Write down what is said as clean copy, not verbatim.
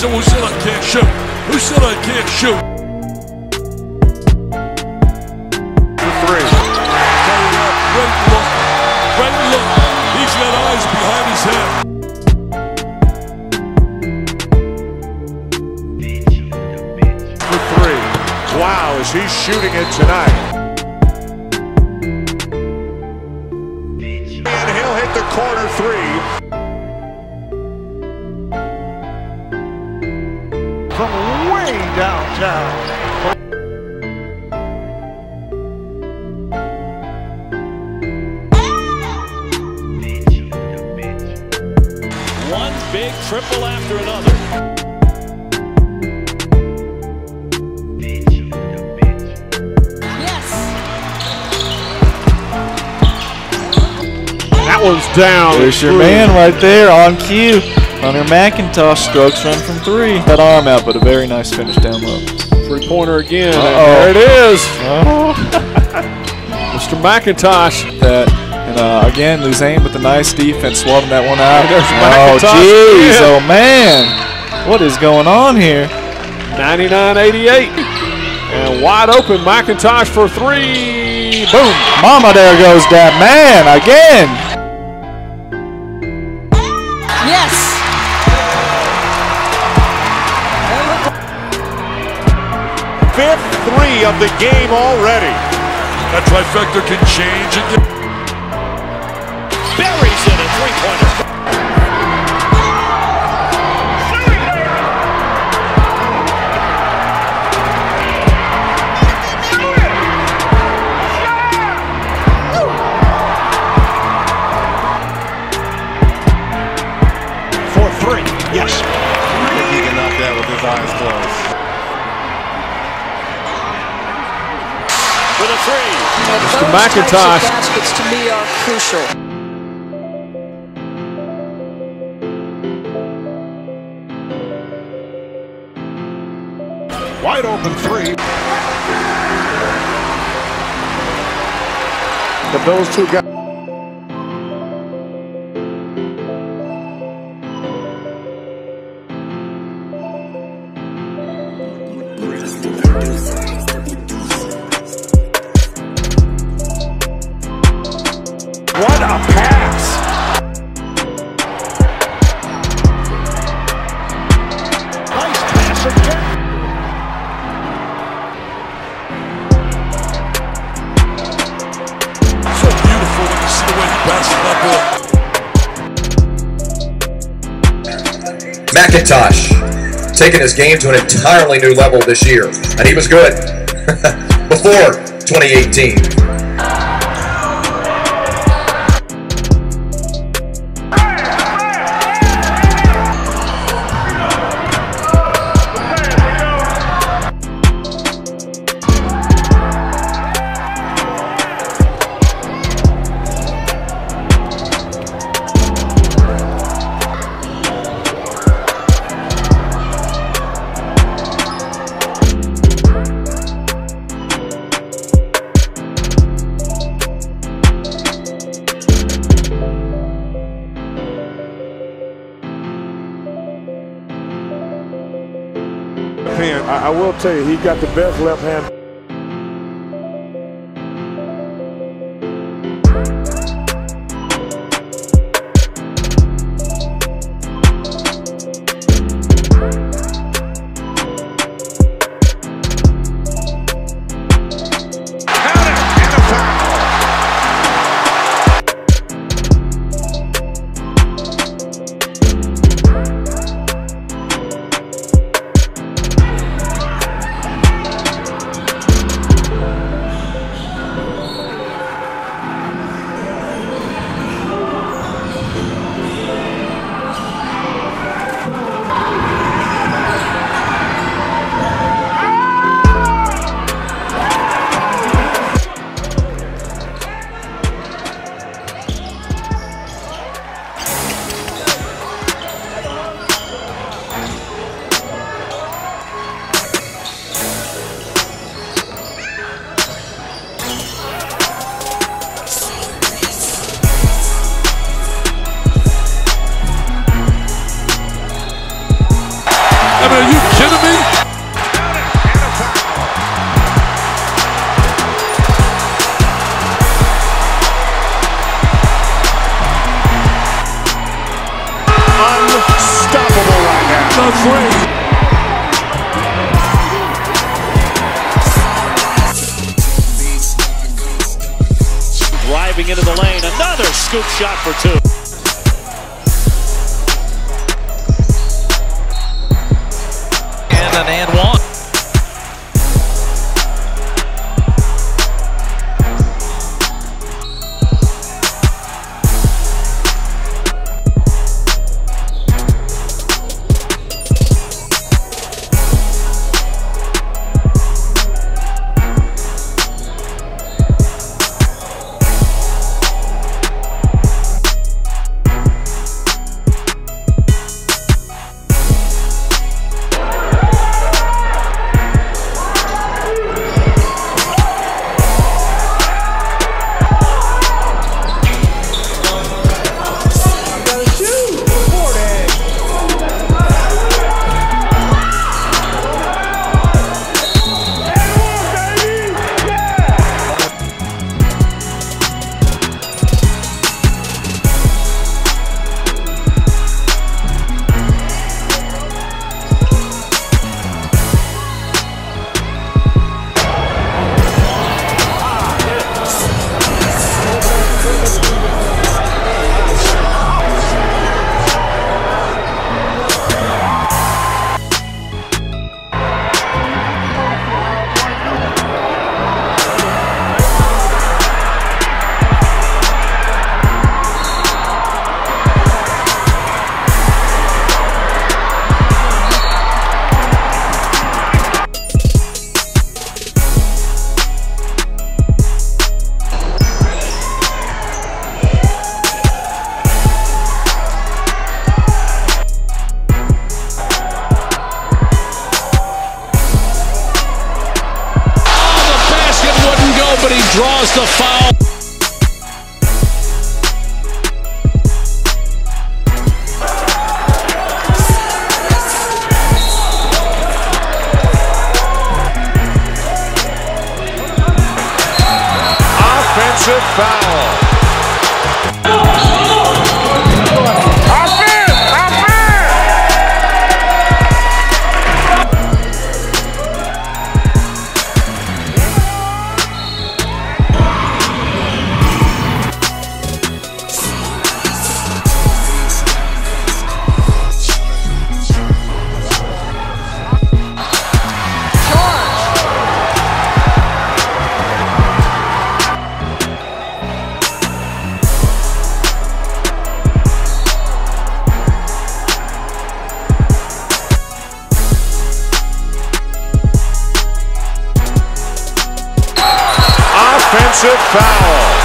So who said I can't shoot? Who said I can't shoot? For three. Carry up. Great look. Great look. He's got eyes behind his head. For three. Wow, is he shooting it tonight? And he'll hit the corner three. From way downtown. One big triple after another. Yes. That one's down. There's your man right there on cue. Hunter McIntosh strokes run from three. That arm out, but a very nice finish down low. Three-pointer again. There it is. Mr. McIntosh. And again, Luzane with a nice defense, swabbing that one out. Oh, jeez. Oh, man. What is going on here? 99-88. And wide open, McIntosh for three. Boom. Mama, there goes that man again. Yes. Fifth three of the game already. That trifecta can change again. Buries in a three-pointer. For three. Yes. I think he can knock that with his eyes closed. For the three. Mr. McIntosh. Baskets to me are crucial. Wide open three. But those two guys. What a pass! Nice pass again. So beautiful when you see the way he passes that ball. McIntosh taking his game to an entirely new level this year, and he was good before 2018. I will tell you, he got the best left hand. the three. Driving into the lane, another scoop shot for two. And an and one. But he draws the foul. Offensive foul. Offensive foul.